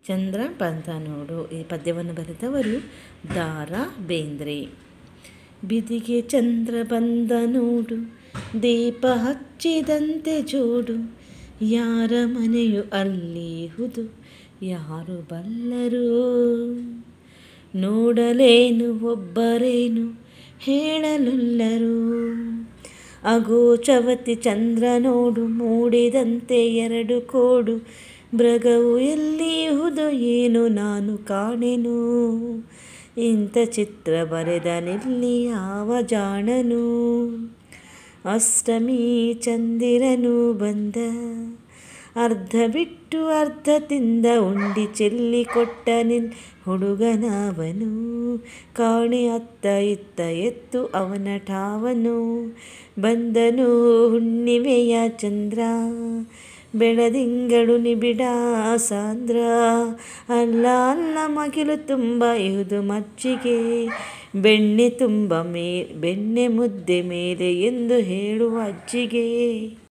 ಚಂದ್ರ ಬಂದ ನೋಡು. ಈ ಪದ್ಯವನ್ನು ಬರೆದವರು ದಾರಾ ಬೇಂದ್ರೆ. ಬಿದಿಗೆ ಚಂದ್ರ ಬಂದ ನೋಡು, ದೀಪ ಹಚ್ಚಿದಂತೆ ಜೋಡು, ಯಾರ ಮನೆಯು ಅಲ್ಲಿಹುದು ಯಾರು ಬಲ್ಲರು. ನೋಡಲೇನು ಒಬ್ಬರೇನು ಹೇಳಲೊಲ್ಲರು. ಅಗೋಚವತಿ ಚಂದ್ರ ನೋಡು, ಮೂಡಿದಂತೆ ಎರಡು ಕೋಡು, ಮೃಗವು ಎಲ್ಲಿಹುದು ಏನು ನಾನು ಕಾಣೆನು. ಇಂಥ ಚಿತ್ರ ಬರೆದನಿಲ್ಲಿ ಯಾವ ಜಾಣನು. ಅಷ್ಟಮಿ ಚಂದಿರನು ಬಂದ, ಅರ್ಧ ಬಿಟ್ಟು ಅರ್ಧ ತಿಂದ, ಉಂಡಿ ಚೆಲ್ಲಿ ಕೊಟ್ಟ ನಿನ್ ಹುಡುಗನವನು. ಕಾಣೆ ಅತ್ತ ಇತ್ತ ಎತ್ತು ಅವನ ಠಾವನು. ಬಂದನು ಹುಣ್ಣಿಮೆಯ ಚಂದ್ರ, ಬೆಳದಿಂಗಳು ನಿಬಿಡ ಸಾಂದ್ರ. ಅಲ್ಲ ಅಲ್ಲ ಮಗಿಲು ತುಂಬ ಇಹುದು ಮಜ್ಜಿಗೆ, ಬೆಣ್ಣೆ ತುಂಬ ಬೆಣ್ಣೆ ಮುದ್ದೆ ಮೇಲೆ ಎಂದು ಹೇಳುವ ಅಜ್ಜಿಗೆ.